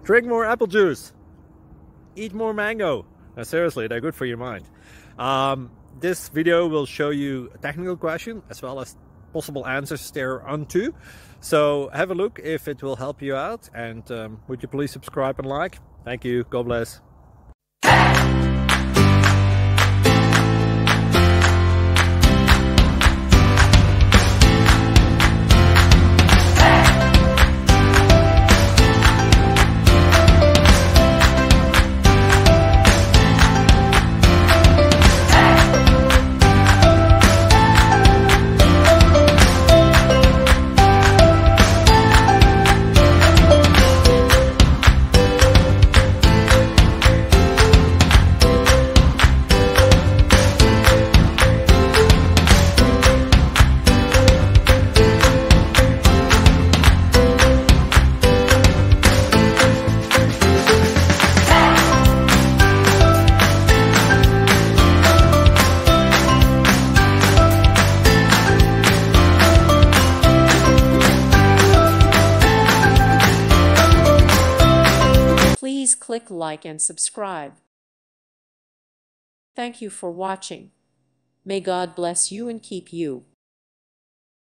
Drink more apple juice. Eat more mango. Now, seriously, they're good for your mind. This video will show you a technical question as well as possible answers thereunto. So have a look if it will help you out, and would you please subscribe and like? Thank you. God bless. Please click like and subscribe. Thank you for watching. May God bless you and keep you.